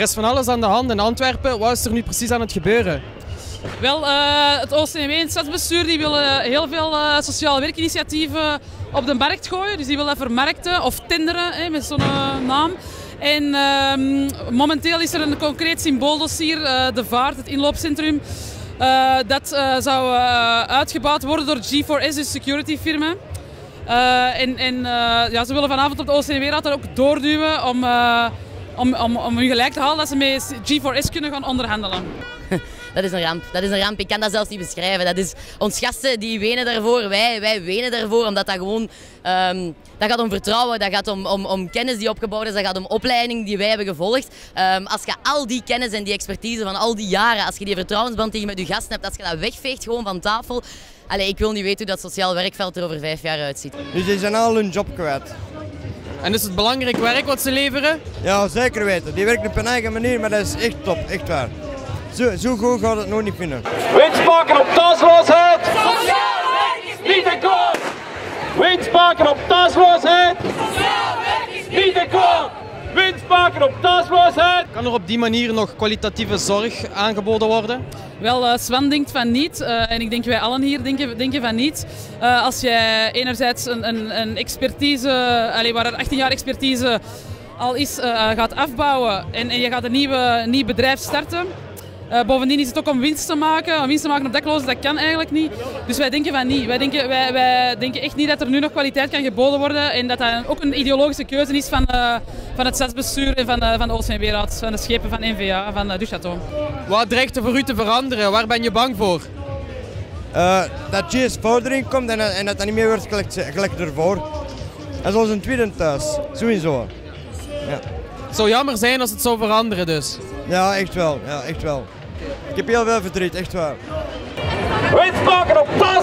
Er is van alles aan de hand in Antwerpen. Wat is er nu precies aan het gebeuren? Wel, het OCMW en het stadsbestuur die willen heel veel sociale werkinitiatieven op de markt gooien. Dus die willen vermarkten of tenderen met zo'n naam. En momenteel is er een concreet symbooldossier, de Vaart, het inloopcentrum. Dat zou uitgebouwd worden door G4S, dus security firma. Ja, ze willen vanavond op de OCMW-raad er ook doorduwen om hun gelijk te halen dat ze met G4S kunnen gaan onderhandelen. Dat is een ramp. Dat is een ramp. Ik kan dat zelfs niet beschrijven. Dat is, ons gasten die wenen daarvoor, wij wenen daarvoor, omdat dat gewoon... dat gaat om vertrouwen, dat gaat om kennis die opgebouwd is, dat gaat om opleiding die wij hebben gevolgd. Als je al die kennis en die expertise van al die jaren, als je die vertrouwensband die je met je gasten hebt, als je dat wegveegt gewoon van tafel... Allee, ik wil niet weten hoe dat sociaal werkveld er over 5 jaar uitziet. Dus die zijn al hun job kwijt. En is het belangrijk werk wat ze leveren? Ja, zeker weten. Die werken op hun eigen manier, maar dat is echt top, echt waar. Zo goed gaat het nog niet vinden. Winst maken op thuisloosheid! Sociaal werk is niet te koop! Winst maken op thuisloosheid! Sociaal werk is niet te koop! Winst maken op thuisloosheid! Kan er op die manier nog kwalitatieve zorg aangeboden worden? Wel, Sven denkt van niet en ik denk wij allen hier denken van niet. Als jij enerzijds een expertise, waar er 18 jaar expertise al is, gaat afbouwen en je gaat een nieuw bedrijf starten. Bovendien is het ook om winst te maken. Om winst te maken op daklozen, dat kan eigenlijk niet. Dus wij denken van niet. Wij denken echt niet dat er nu nog kwaliteit kan geboden worden. En dat dat ook een ideologische keuze is van het stadsbestuur en van de OCMW-raad. Van de schepen van NVA, van Duchateau. Wat dreigt er voor u te veranderen? Waar ben je bang voor? Dat GS vordering komt en dat niet meer wordt gelijk ervoor. En zoals een tweede thuis. Sowieso. Ja. Het zou jammer zijn als het zou veranderen dus. Ja, echt wel. Ja, echt wel. Ik heb heel veel verdriet, echt waar. Winst maken op thuis!